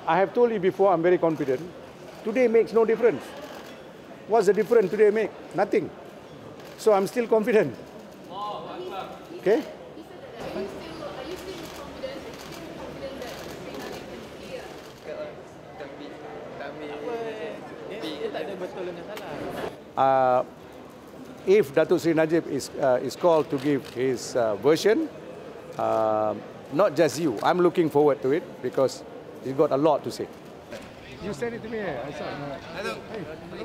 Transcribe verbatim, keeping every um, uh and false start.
I have told you before, I'm very confident. Today makes no difference. What's the difference today make? Nothing. So I'm still confident. Okay? Uh, if Datuk Seri Najib is, uh, is called to give his uh, version, uh, not just you, I'm looking forward to it because he's got a lot to say. You send it to me, I saw it.